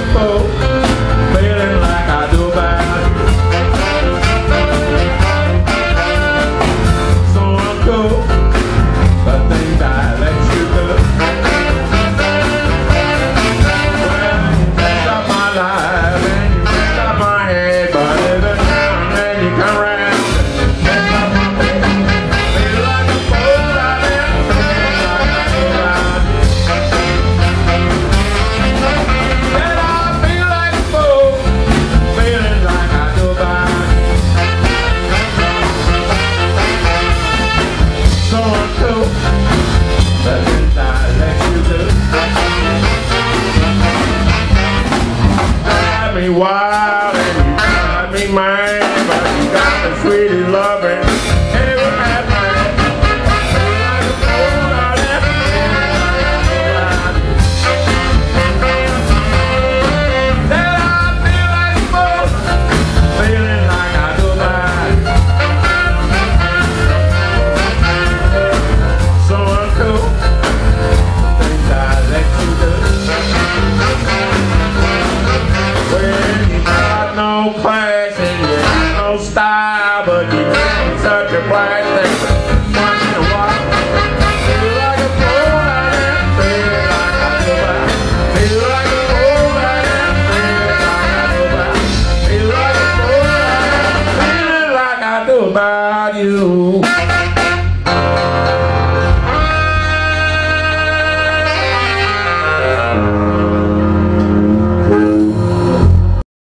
fool, feeling like I do bad. So uncool, the things I let you do. Well, you messed up my life and you messed up my head, but every now and then you come around and mess up my bed. Feel like a fool out there, feeling like I do bad. And I feel like a fool, feeling like I do bad. So uncool, the things I let you do. Drive me wild and you drive me mad, but you got the sweetest